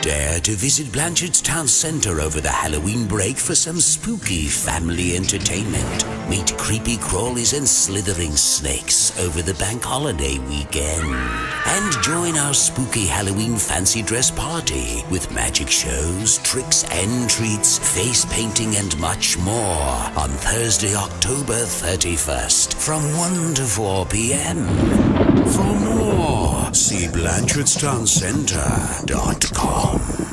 Dare to visit Blanchardstown Center over the Halloween break for some spooky family entertainment. Meet creepy crawlies and slithering snakes over the bank holiday weekend. And join our spooky Halloween fancy dress party with magic shows, tricks and treats, face painting and much more on Thursday, October 31st from 1 to 4 p.m. For more, see BlanchardstownCenter.com.